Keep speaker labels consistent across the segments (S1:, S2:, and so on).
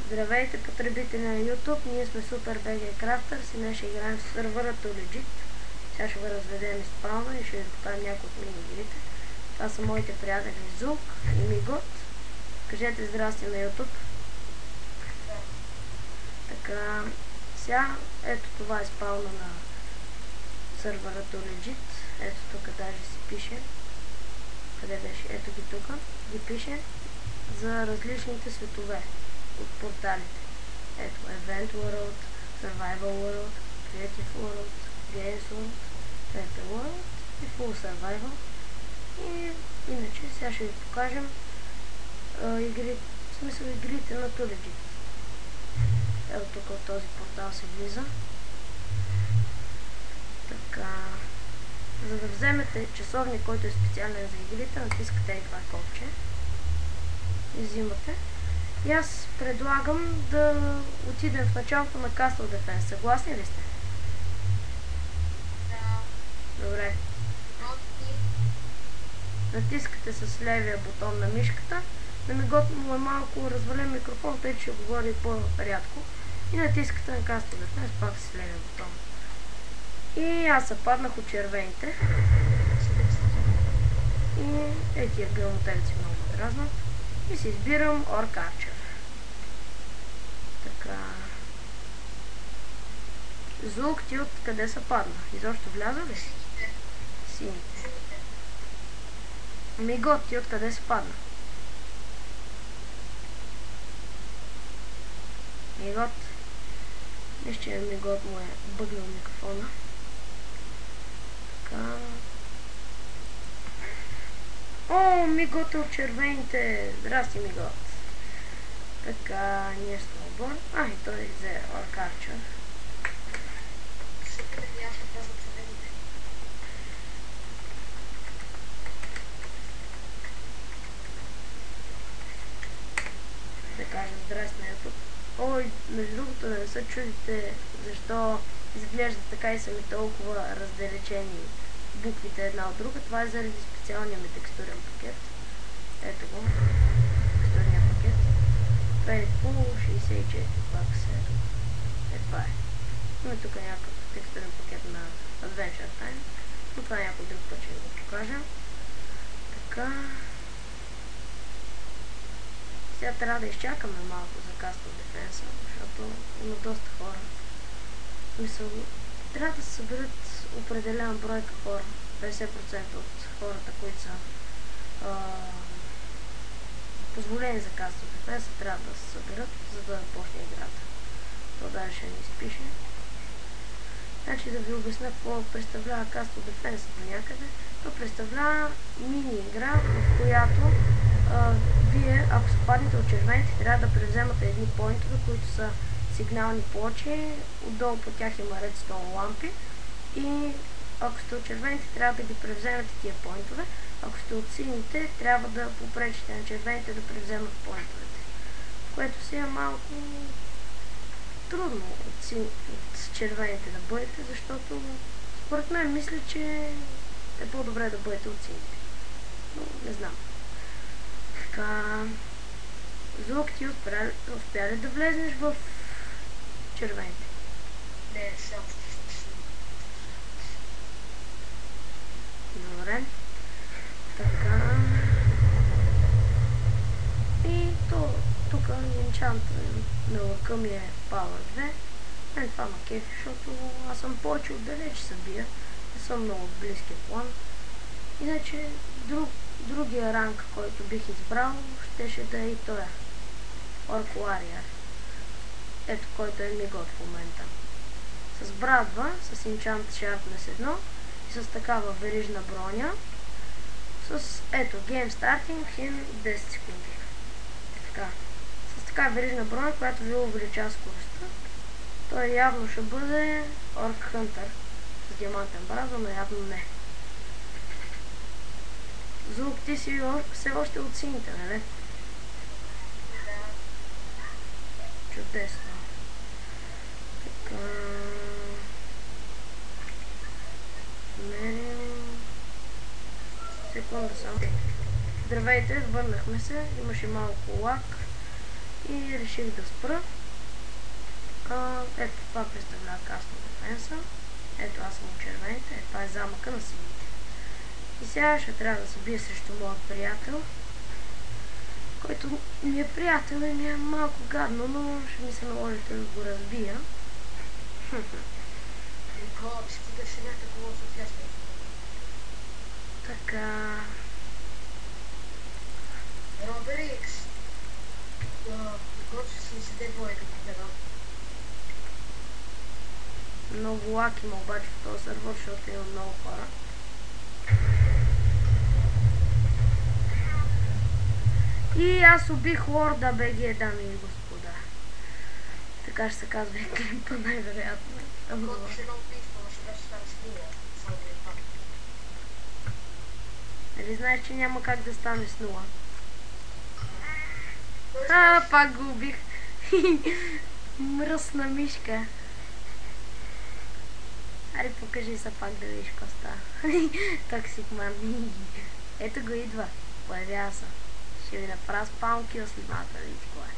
S1: Здравейте, потребители на YouTube, ние сме SuperBG Crafters и днес ще играем в сървъра Legit. Сега ще го разведем из спауна и ще ви покажем някои от мини-игрите. Това са моите приятели Зулк и Мигот. Кажете здрасти на YouTube. Така, сега, ето това е спауна на сървъра Legit. Ето тук даже си пише. Къде беше? Ето ги тук. Ги пише за различните светове от порталите. Ето Event World, Survival World, Creative World, Games World, Paper World и Full Survival. И иначе сега ще ви покажем игрите на Legit. Ето тук от този портал се влиза. Така, за да вземете часовник, който е специален за игрите, натискате и това копче и взимате. И аз предлагам да отидем в началото на Castle Defense. Съгласни ли сте?
S2: Да.
S1: Добре. Натискате с левия бутон на мишката. На Мигот му е малко развален микрофон, тъй че ще говори по-рядко. И натискате на Castle Defense пак с левия бутон. И аз съпаднах от червените. И тия гълмотелици много ме дразнат. И си избирам Orc Archer. Така. Зулк, ти от къде са падна? Изобщо вляза ли си? Сините. Мигот, ти от къде се падна? Мигот. Виж, че Мигот му е бъгнал микрофона. Така. О, Мигот е от червените. Здрасти, Мигот. Така, ние сме отбор. И той взе Orc Archer. Да кажа здрасти на YouTube. Ой, между другото да не се чудите защо изглежда така и са ми толкова раздалечени буквите една от друга. Това е заради специалния ми текстурен пакет. Ето го. Текстурния пакет. Това е Full 64 бакса. Това е. Има тук някакъв текстурен пакет на Adventure Time. Но това някой друг път ще го покажа. Така. Сега трябва да изчакаме малко за Castle Defense, защото има доста хора. Мисля, трябва да се съберат определена бройка хора. 50% от хората, които са позволени за Castle Defense, трябва да се съберат, за да почне играта. То даже ще ни изпише. Значи да ви обясня какво представлява Castle Defense до някъде. То представлява мини-игра, в която вие, ако се паднете от червените, трябва да превземате едни поинтове, които са сигнални плочи. Отдолу по тях има редстоун лампи. И ако сте от червените, трябва да ги превземете тия поинтове. Ако сте от сините, трябва да попречите на червените да превземат поинтовете. Което си е малко трудно от червените да бъдете, защото според мен мисля, че е по-добре да бъдете от сините. Но не знам. Така, Зулк, ти успя ли да влезнеш в червените?
S2: Не, само
S1: Добре. Така. И тук енчант на лъка ми е Power 2. Мен това ма кефи, защото аз съм повече отдалеч се бия. Не съм много от близкия план. Иначе другия ранг, който бих избрал, щеше да е и той. Orc Warrior. Ето, който е Мигот в момента. С брадва, с Enchant Sharpness 1 и с такава верижна броня. С, ето, Game Starting in 10 секунди. Така. С така верижна броня, която ви увеличава скоростта. Той явно ще бъде Orc Hunter с диамантен брадва, но явно не. Зулк, ти си все още от сините, нали?
S2: Да.
S1: Чудесно. Така... Мерим... Секунда само. Здравейте, върнахме се. Имаше малко лак. И реших да спра. Ето това представлява Castle Defense. Ето аз съм от червените. Това е замъка на сините. И сега ще трябва да се бия срещу моят приятел, който ми е приятел и ми е малко гадно, но ще ми се наложите да го разбия. Така.
S2: Робер Икс. Готвя си седе двойка по гледам.
S1: Много лак има обаче в този сервер, защото има много хора. И аз убих Лорда БГ, дами и господа. Така ще се казва и клипа най-вероятно.
S2: Готвиш едно убийство, но ще беше стане с нула. Само да е това.
S1: Нали знаеш, че няма как да стане с нула?
S2: Той
S1: Пак го убих. Мръсна мишка. Аре, покажи се пак да видиш какво става. Токсик ман. Ето го идва. Появява се. Ще ви направя спаун кил след малко да видите кое.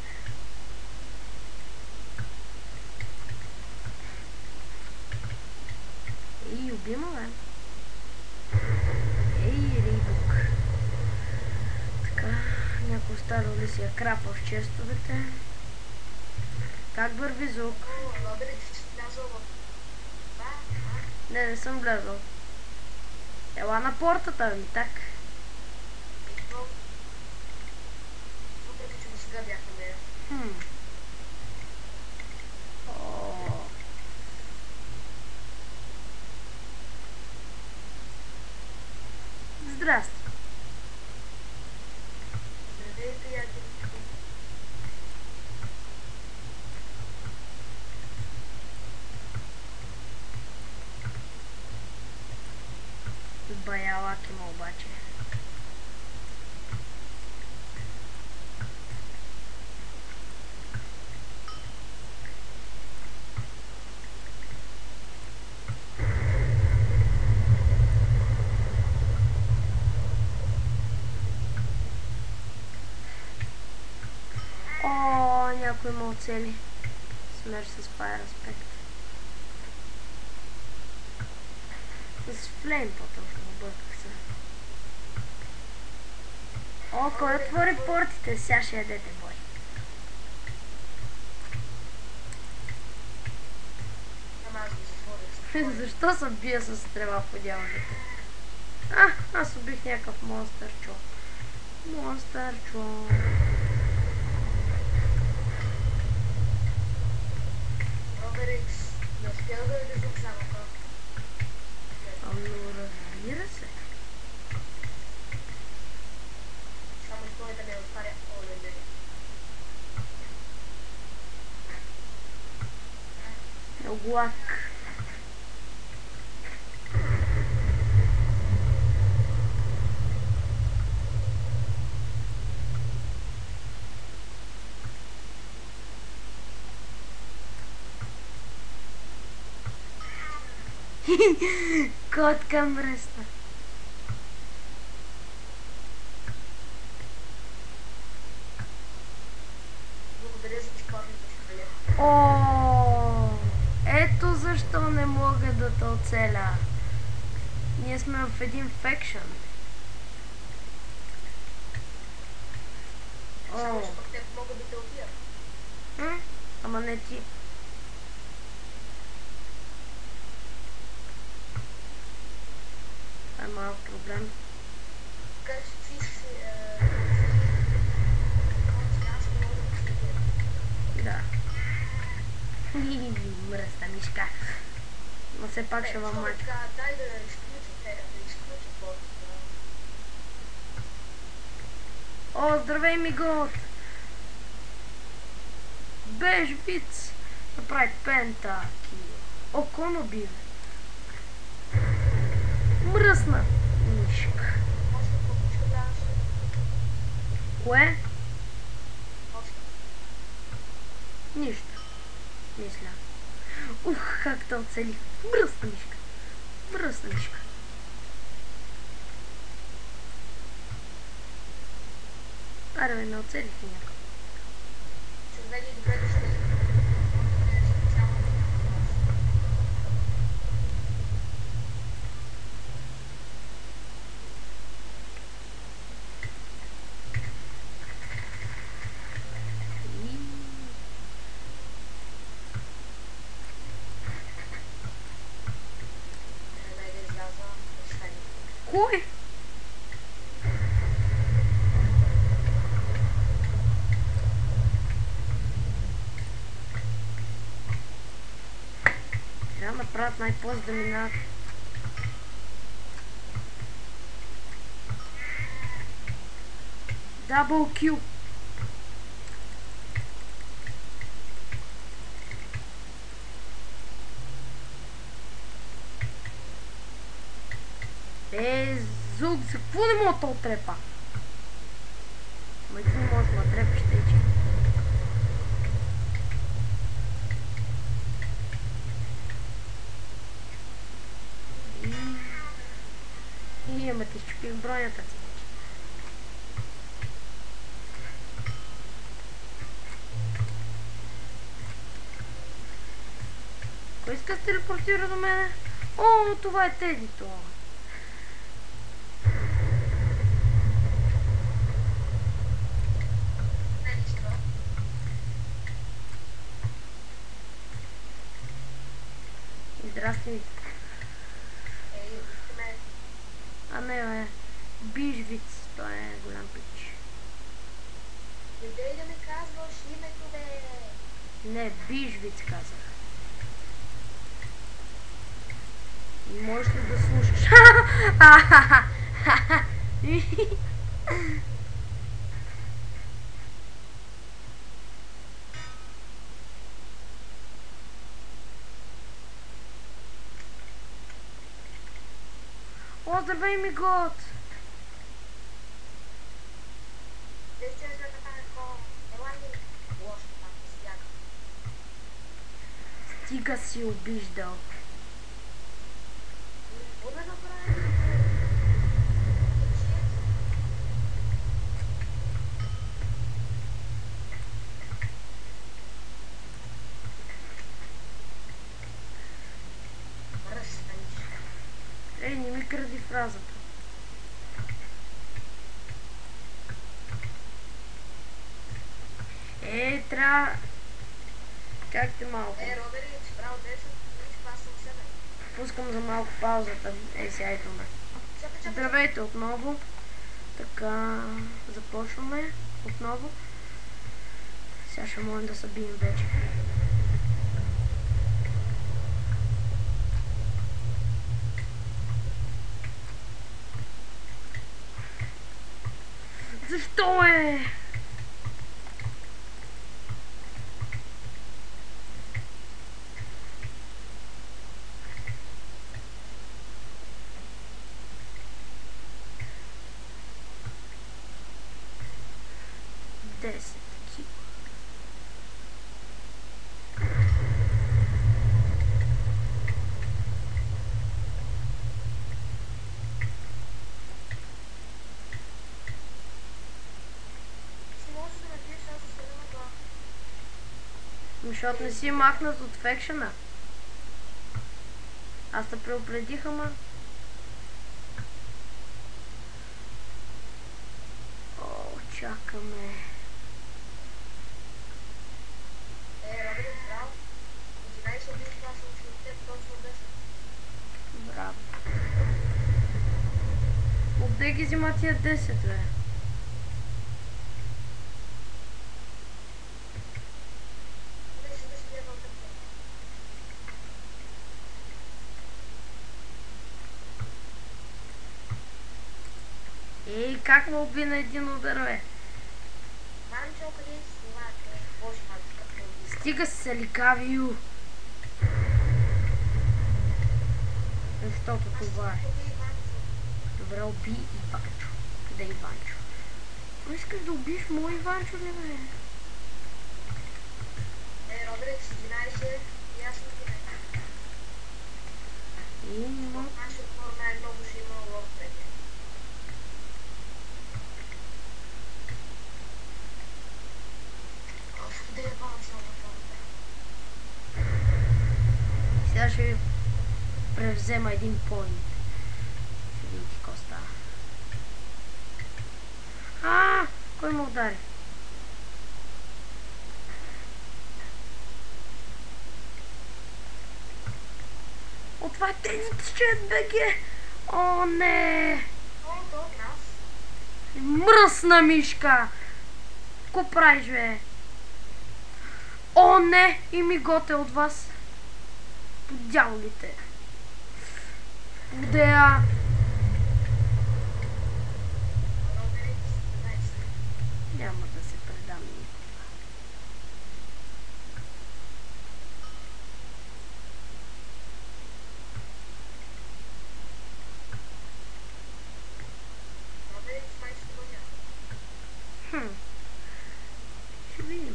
S1: Ей, убима, бе. Ей, рибук. Така, някой останал ли си я крапа в честовете. Как върви звук?
S2: Робер Икс, че влязъл в...
S1: Не съм влязъл. Ела на портата ми, так.
S2: Въпреки, че до сега бях на нея.
S1: Здрасти.
S2: Здравей, приятели.
S1: Бая лак има обаче. Някой ме оцели. Смеш с Fire Aspect. С Flame по-точно, обърках се. Кой отвори портите? Сега ще ядете бой.
S2: Ама аз ги затворих.
S1: Защо се бия с стрела по дяволите? Аз убих някакъв монстърчо. Монстърчо.
S2: Робер Икс, не успя да дойде звук замъка.
S1: Но разбира се.
S2: Само и той да не отваря оледери.
S1: Много лак. Котка мръсна.
S2: Благодаря за безплатните храни.
S1: Ето защо не мога да те оцеля. Ние сме в един фекшън.
S2: Само, че пък те могат да те убият.
S1: Ама не ти. Това е малък проблем.
S2: Така че ти си...
S1: Да. Мръсна мишка. Но все пак ще вам мачка.
S2: Дай да изключи портата.
S1: Здравей ми год! Беж виц! Направи пентаки. Коно биве. Мръсна мишка. Кое? Нищо. Мисля. Как те оцелих. Мръсна мишка. Мръсна мишка. Аре, ме оцелих някакъв.
S2: Здравей и добре дошли. Това е специално за вас. Дай да изляза представителите.
S1: Кой? Трябва да направят най-после да минат. Дабл кил. Зук, за какво не мога да отрепа? Ма ти не можеш да отрепиш, тече. Ама ти щупих бронята си. Кой иска да телепортира до мене? О, това е Тедито.
S2: Не, нищо.
S1: Здрасти.
S2: Ей, вижте ме.
S1: А не, Бижвиц. Той е голям пич.
S2: Не дей да ми казваш името, бе.
S1: Не, Бижвиц казах. Можеш ли да слушаш? О, здравей ми год!
S2: Дей се за така хора. Ела ни. Лошо там, сяка.
S1: Стига си обиждал.
S2: Какво да направим? Разстаниш.
S1: Ей, не ми кради фразата. Трябва... Как те малко?
S2: Робери, справо 10 и спасам себе.
S1: Пускам за малко паузата. Сега идваме.
S2: Чакай.
S1: Здравейте отново. Така, започваме отново. Сега ще можем да се бием вече. Защо е? Защото не си махнат от фекшена. Аз те предупредих, ама. О, чакаме.
S2: Робери, браво. 11 убийства, аз съм след теб точно 10.
S1: Браво. Отде ги взима тия 10, бе. Ей, как ме уби на един удар, бе?
S2: Манчо, къде си това? Какво ще мачка?
S1: Стига се ликавио. Защото това е. Добре, уби Иванчо. Къде е Иванчо? Но искаш да убиеш мой Иванчо, ли, бе?
S2: Роберик с 11 и аз съм ти не.
S1: Има.
S2: Нашия отбор най-много ще има лов вече. Господи,
S1: ще превзема един поинт. Ще видите какво става. Кой ме удари? О, това е тенис чет, БГ! О, не! Мръсна мишка! Ко правиш, бе? О, не! И ми готе от вас. По дяволите. Удея! Няма да се предам никога. Ще видим.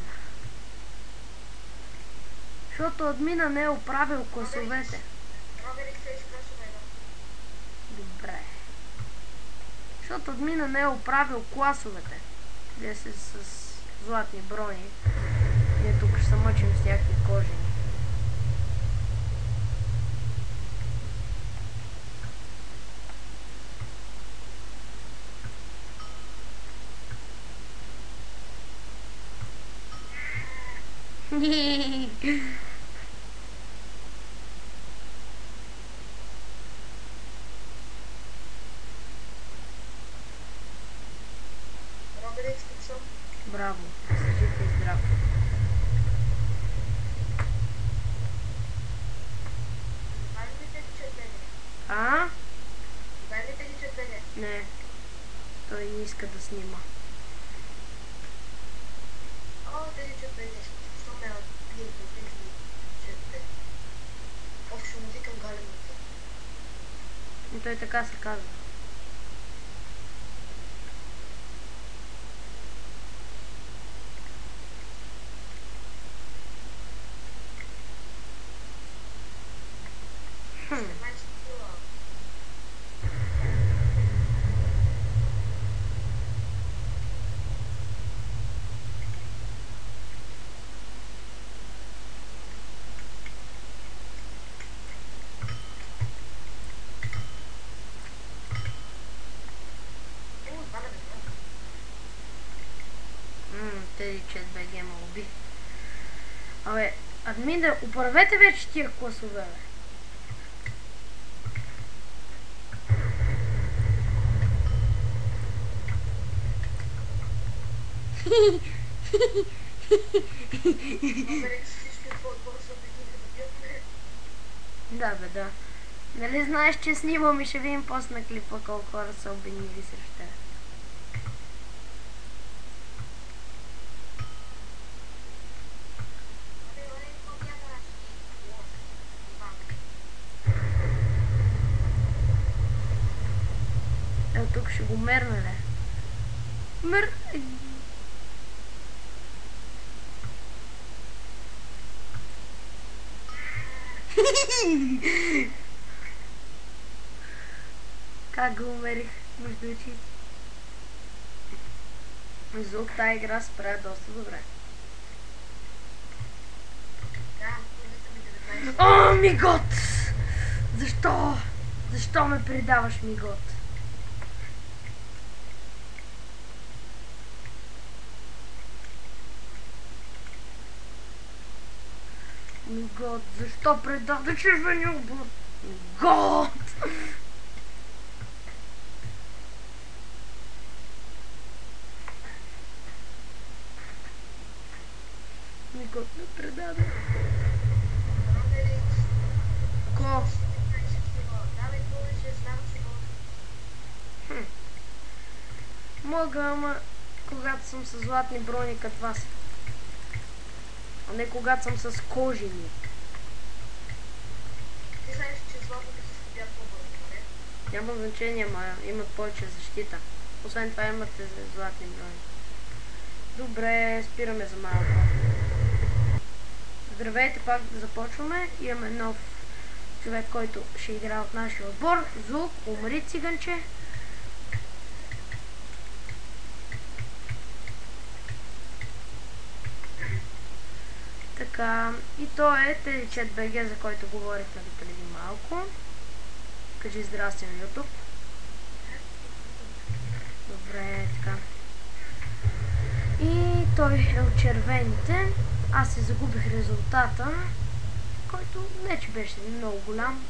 S1: Защото админа не е оправил класовете. Добре. Защото админа не е оправил класовете. Вие се с златни брони. Ние тук ще се мъчим с някакви кожени. Браво, си жив и здрав. Не, той не иска да снима. И той така се казва. Тези чет БГ ме уби. Абе, админе, управете вече тия класове, бе. Да, бе, да. Нали знаеш, че снимам и ще видим после на клипа колко хора са обединили срещу тебе. Ето тук ще го мерна, ли? Как го умерих между очите? Звук тая игра се прави доста добре. О, Мигот! Защо? Защо ме предаваш, Мигот? Мигот, защо предаде червения обор? Мигот! Мигот ме предаде. Ко? Мога, ама когато съм с златни брони като вас. А не когато съм с кожени.
S2: Ти знаеш, че златните се скъпят по-бързо, не?
S1: Няма значение, ама имат повече защита. Освен това имате златни брони. Добре, спираме за малко. Здравейте, пак започваме. Имаме нов човек, който ще играе от нашия отбор. Звук, умри, циганче. Така, и то е TeleChat.bg, за който говорихме преди малко. Кажи здрасти на YouTube. Добре, така. И той е от червените. Аз си загубих резултата, който не че беше много голям.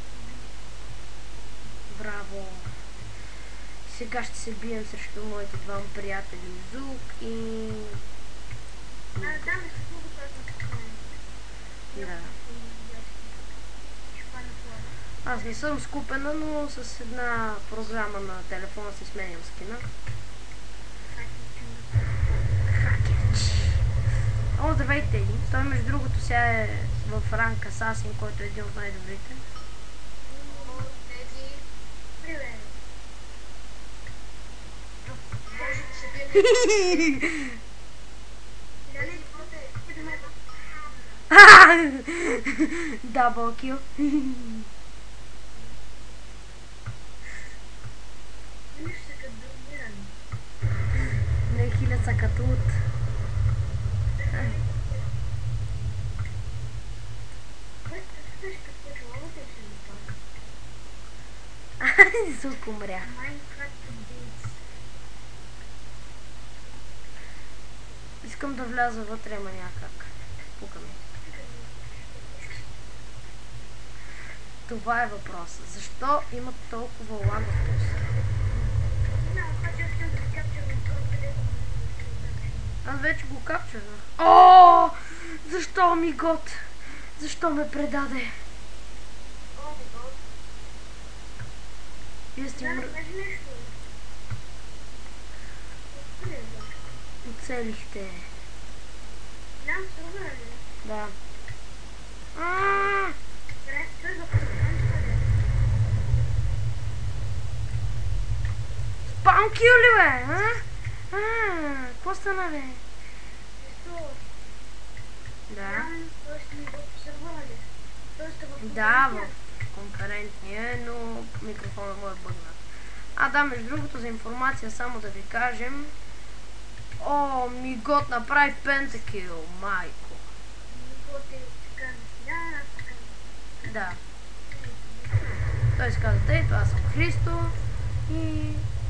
S1: Браво! Сега ще се бием срещу моите двама приятели Зук и... Да. Аз не съм скупена, но с една програма на телефона си сменям скина. О, здравейте! Той между другото сега е в ранг Асасин, който е един от най-добрите. Дабъл кил. Не хиля са като от. Звук умря. Искам да вляза вътре, ама някак. Пука ми. Това е въпросът. Защо има толкова лаговност? Аз вече го капчурнах. О! Защо ми гот? Защо ме предаде? Вие сте оцелихте. Да. Спам кил ли бе? Какво стана бе? Да. Да, в конферентния, но микрофона му е бъгнат. Да, между другото за информация само да ви кажем. О, Мигот направи пентакил, майко. Да. Той си каза, тъй, аз съм Христо и...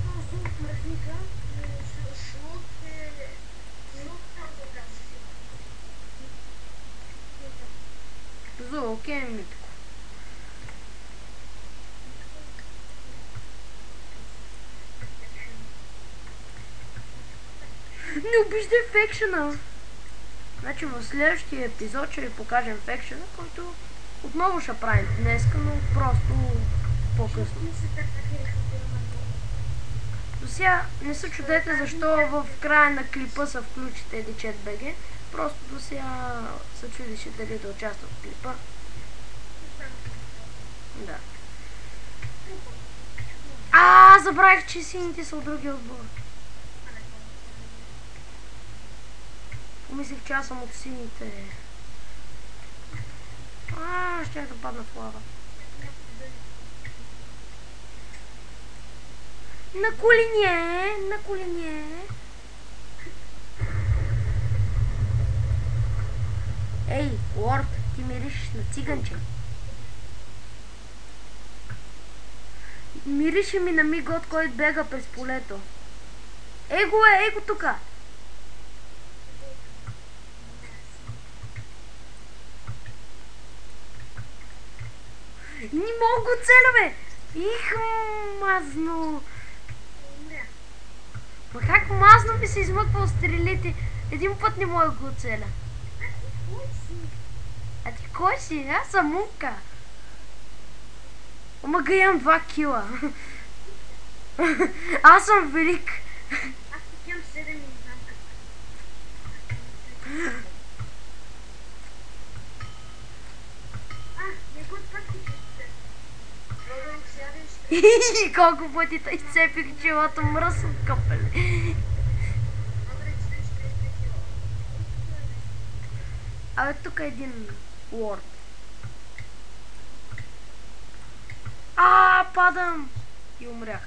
S1: Зулк е Митко. Не обиждай фекшена! Значи в следващия епизод ще ви покажем фекшена, който отново ще правим днеска, но просто по-късно. До сега не се чудете защо в края на клипа са включи TeleChat.bg. Просто до сега се чудише дали да участва в клипа. Да. Забравих, че сините са от другия отбор. Помислих, че аз съм от сините. Ще да падна в лава. На колене, на колене. Ей, Лорд, ти миришеш на циганче. Мирише ми на Мигот, който бега през полето. Ей го тука. Не мога го целя, бе! Их, мазно! Ма как мазно ми се измъква от стрелите? Един път не мога го целя. А ти кой си? Аз съм мунка. Ама га имам 2 кила. Аз съм велик.
S2: Аз тук имам 7 и не знам как. Някой път ти честе. Пробвам сядеш.
S1: Колко пъти тъй цепих челото мръс от капеле. Абе, тук е един лорд. Падам! И умрях.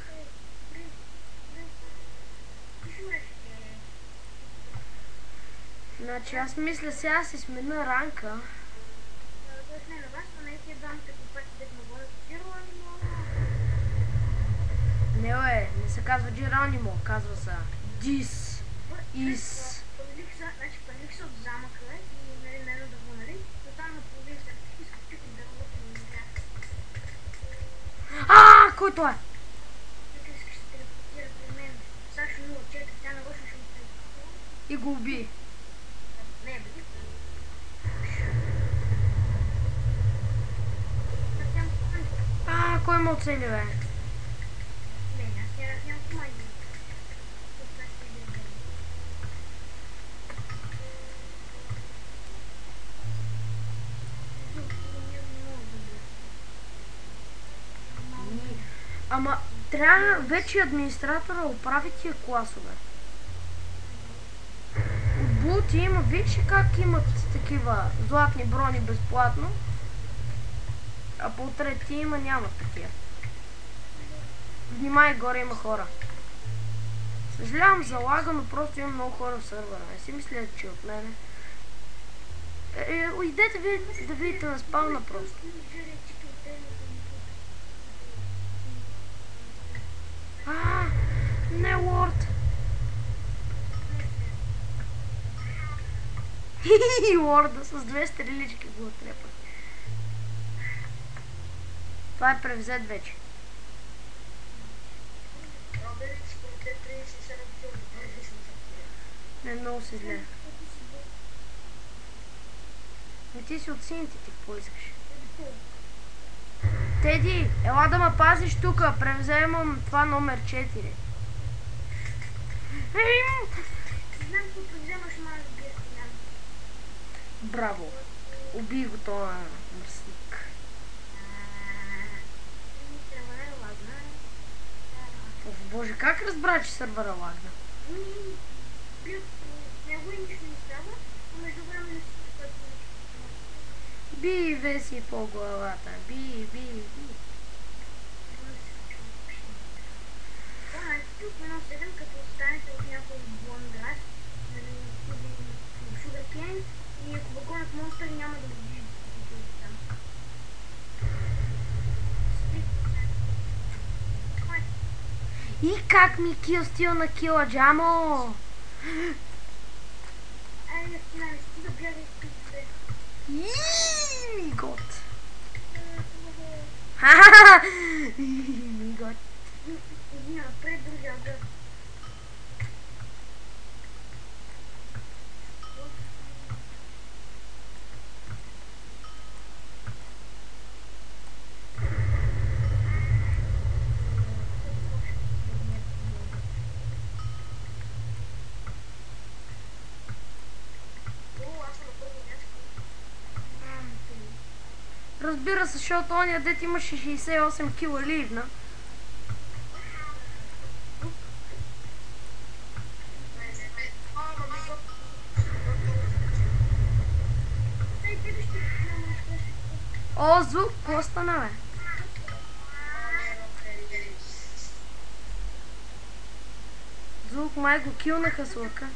S1: Значи аз мисля сега си смена ранка.
S2: Тоест не на вас, но не тия двамата компакти, дето ме водят Джеронимо.
S1: Не бе, не се казва Джеронимо, казва се This is...
S2: Панелих се от замъка и нали мене да го нали, но там на половин след изкупих дървото и не бях.
S1: Кой това е?
S2: Тук искаш да се телепортира при мен. Сашо 04, тя нарочно ще ме телепортира.
S1: И го уби.
S2: Не, бе.
S1: Кой ме оцели, бе?
S2: Не, аз нямам команди.
S1: Ама трябва вече администратора оправи тия класове. От Булти има, виж как имат такива златни брони безплатно, а по трети има нямат такива. Внимай, горе има хора. Съжалявам за лага, но просто има много хора в сървъра. Не си мисля, че от мене. Идете да видите на спавна просто. Не, лорд! Лорда с 2 стрелички го отрепах. Това е превзет вече. Не, много се зле. Ти си от сините, ти какво искаш? Теди, ела да ме пазиш тука, превземам това номер 4.
S2: Знам, ако превземаш малък гест.
S1: Браво. Убий го това мърсник. Боже, как разбра, че сървъра лагна?
S2: Него и нищо не става, но между време не си това.
S1: Би веси по главата. Би.
S2: Тук едно 7, като останете от някой блон град, или Sugarcane, и ако вагонът монстър няма да го виждате там.
S1: И как ми кил стил на кила, Джамо?
S2: Айде, не стига бягай с пицце.
S1: Ми гот. Ми гот.
S2: Иди напред, другия град.
S1: Разбира се, защото ония дет имаше 68 кила ливна. О, звук, какво стана, бе? Звук, май го килнаха с лъка.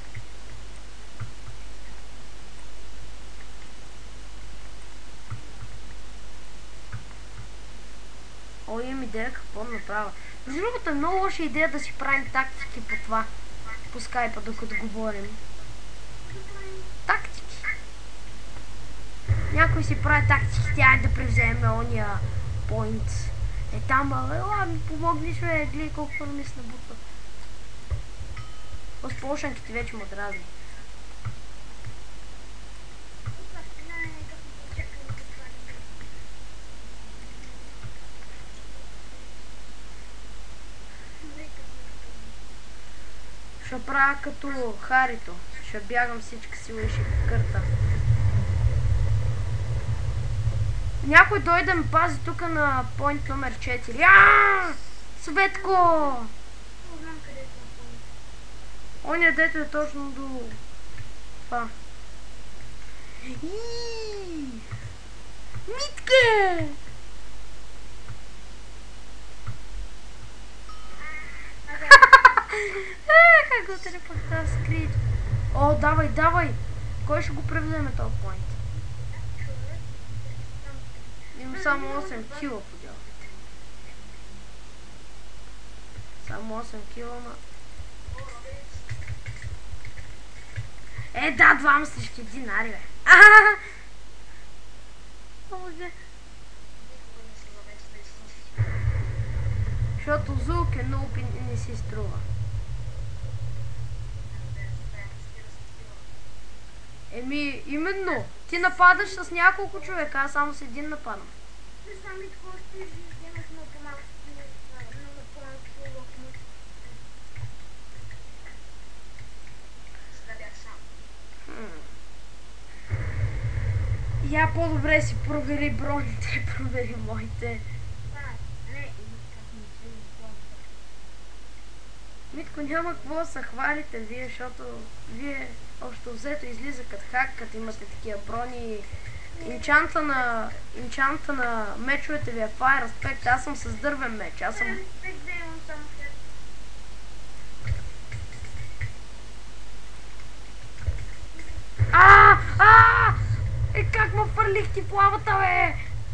S1: О, имам идея какво да направя. Между другото е много лоша идея да си правим тактики по това. По скайпа, докато говорим. Тактики. Някой си прави тактики, тя да превземе ония поинт. Там, ела ми помогнеш, бе, гледай колко хора ми се набутват. Сполшанките вече му дразни. Ще правя като Харито. Ще бягам всички сила и ще кърта. Някой дойде да ме пази тук на поинт номер 4. Светко! Оня дето е точно до това. Митке! Как го телепорта скрит. О, давай! кой ще го превземе този поинт? Имам само 8 кила по делата. Само 8 кила, ма... Да, двама срещу динари, бе. Защото звук е много и не си струва. Именно. Ти нападаш с няколко човека, аз само с един нападам. Я по-добре си провери броните, провери моите. Митко, няма какво да се хвалите вие, защото вие общо взето излиза като хак, като имате такива брони. Инчанта на мечовете ви е Fire Aspect, аз съм с дървен меч, аз съм... Как ме фърлих ти плавата, бе?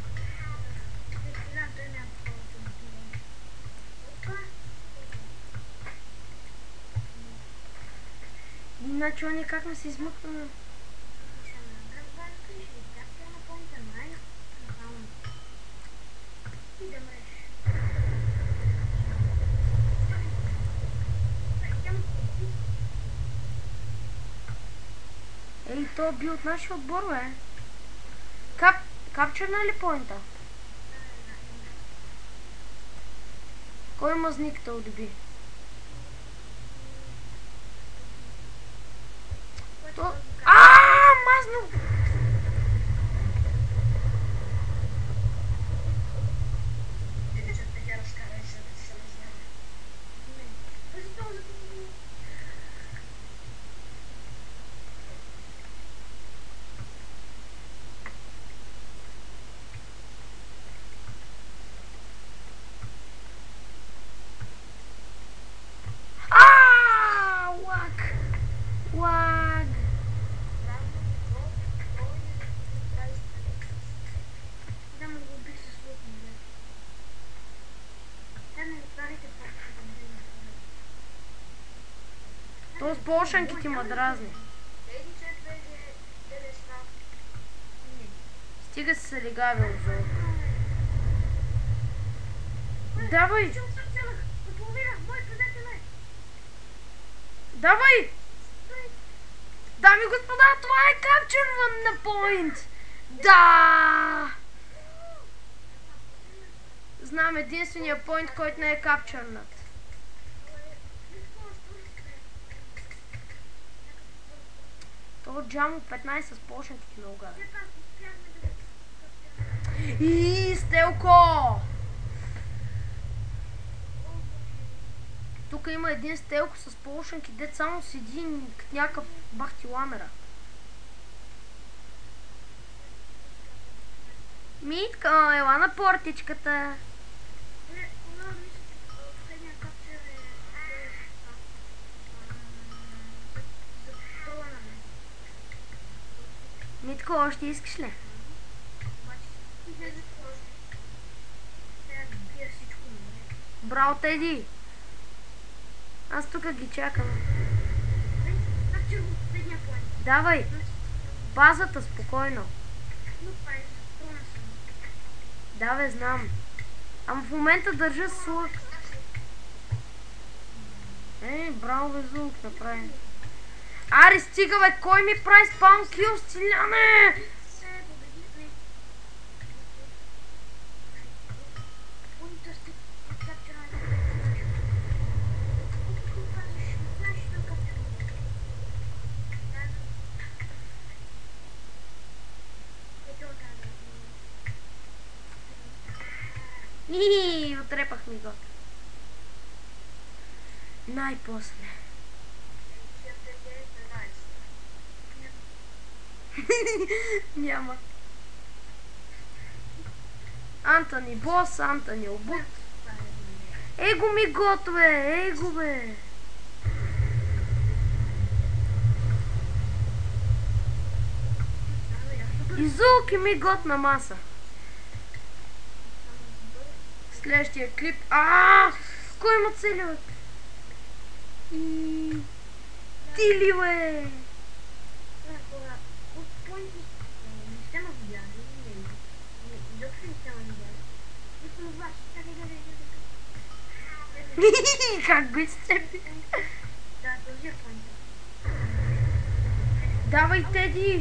S1: Иначе они как ме се измъкваме? То би от нашия отбор, бе. Капчърна ли поинта? Кой мазник да доби? Мазно! Lag! То с полшанки ти ма дразни. Стига си се легавил, Зо. Давай! Давай! Дами и господа, това е капчърван на поинт! Да! Знам единствения поинт, който не е капчърнат. То джамо 15 с полшанките много гаден. И Стелко! Тук има един Стелко с полшанки, дет само седи като някакъв бахтиламера. Митко, ела на портичката. Митко, още искаш ли? Браво, Теди! Аз тук ги чакам. Давай! Базата, спокойно. Да, бе, знам. Ама в момента държа слух. Браво, бе, звук направи. Аре, стига, бе, кой ми прави спаун кил, Стиляне? Отрепах ми го. Най-после. Няма. Антони бос, Антони обут. Его ми готове, его бе. Изулки ми готна маса. Следващия клип. Кой има цели, бе? И... Ти ли, бе? Как го изцепи? Давай, Теди!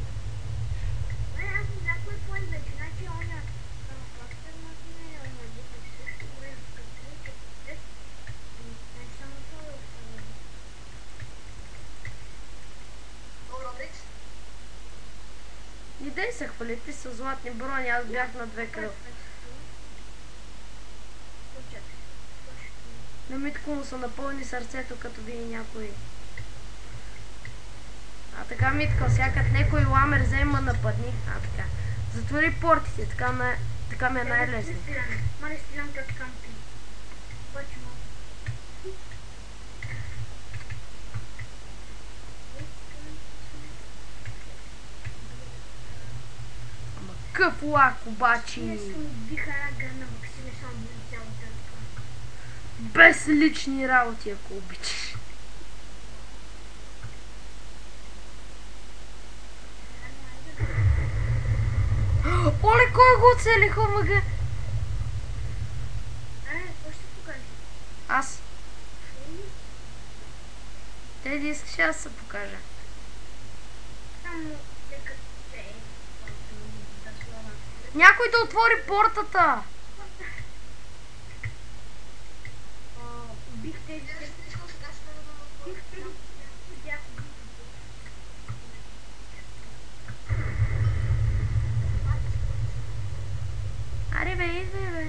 S1: Не дай се хвали, ти са златни брони, аз бях на 2 кръв. На Митко му се напълни сърцето, като види някой. А така, Митко, сякат някой ламер взема нападни. Така. Затвори портите, така ми е най-лесно. Ама къв лак обаче. Без лични работи, ако обичаш. Оле, кой го оцелиха, мъга? Аз. Теди, искаш аз се покажа. Някой да отвори портата! Аре бе, идвай бе.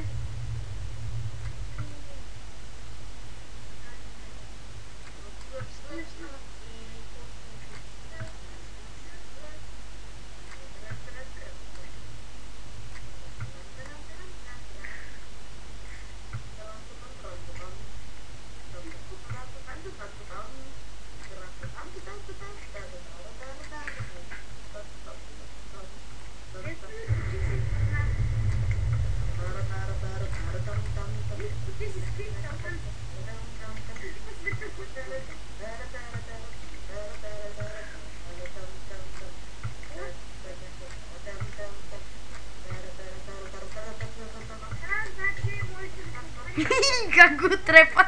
S1: Как го трепа?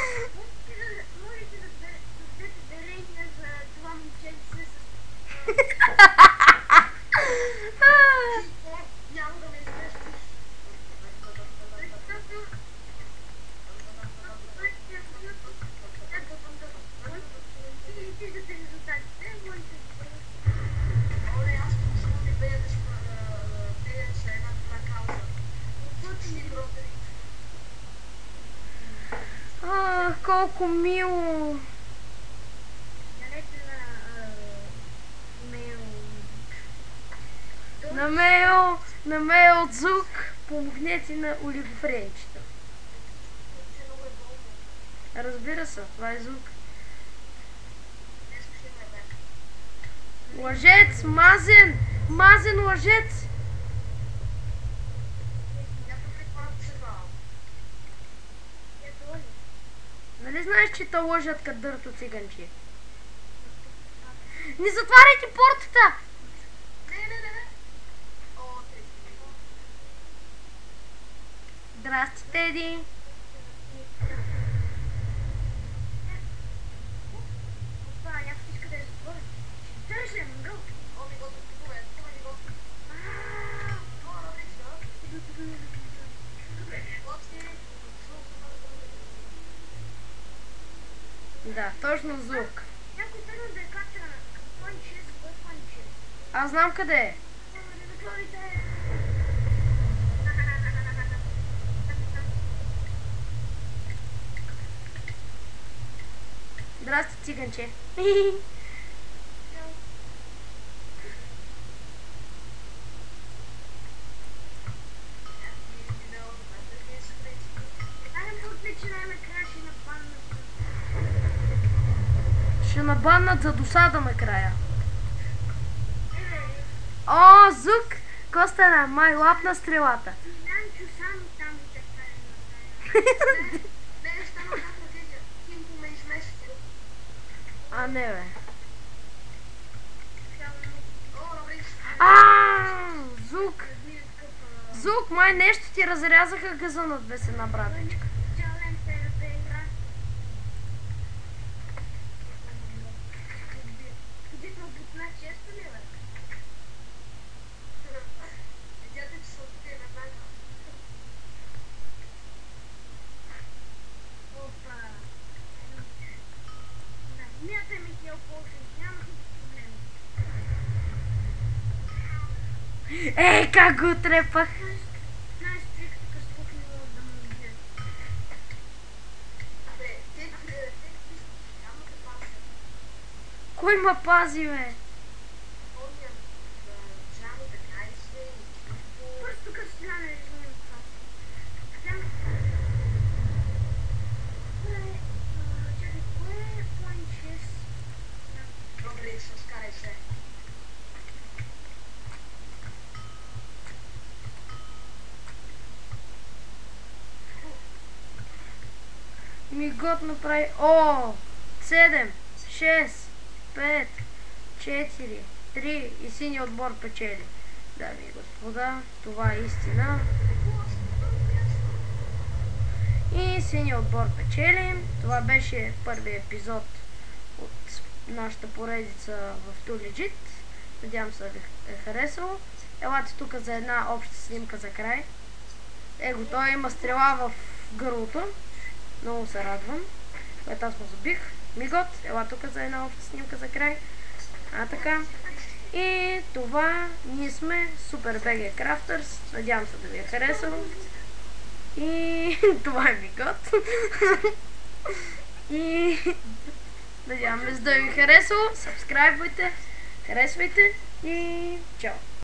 S1: Колко мило! На мейл от звук, помогнете на олигофренчета. Разбира се, това е звук. Лъжец, мазен! Мазен лъжец! Нали знаеш, че те лъжат като дърто циганче? Не затваряйте портата! Здрасти, Теди! Да, точно звук. Аз знам къде е. Здрасти, циганче. Ще набаннат за досада накрая. О, О, Зук! Костана, май лапна стрелата.
S2: Нанчо само там го чакай.
S3: Не, стана една трагедия. Кимко ме измести.
S1: А, не бе.
S3: О, добре.
S1: Зук! Зук, май нещо ти разрязаха газа над весена, братечка.
S3: Видяте, че се отиде веднага.
S2: Мята ми ти опошен, няма никакви проблеми.
S1: Как го трепах!
S2: Знаеш, човек така скоки не може да му убие.
S3: Абе, те няма да пазят.
S1: Кой ма пази, бе?
S3: Помня, Джано така и се и Кимко.
S2: Просто тук сега не разумем това. Взем... Чакай, кое е point 6?
S3: Добре, ще скарай се.
S1: Ми готно прави... О! 7, 6, 5, 4, 3 и синия отбор печели. Дами и господа, това е истина. И синия отбор печели. Това беше първият епизод от нашата поредица в Too Legit. Надявам се да ви е харесало. Елате тук за една обща снимка за край. Его, той има стрела в гърлото. Много се радвам. Което аз му забих. Мигот, ела тук за една обща снимка за край. Така. И това ние сме Super BG Crafters. Надявам се да ви е харесало. И това е Мигот. И надяваме се да ви е харесало. Сабскрайбвайте, харесвайте и чао!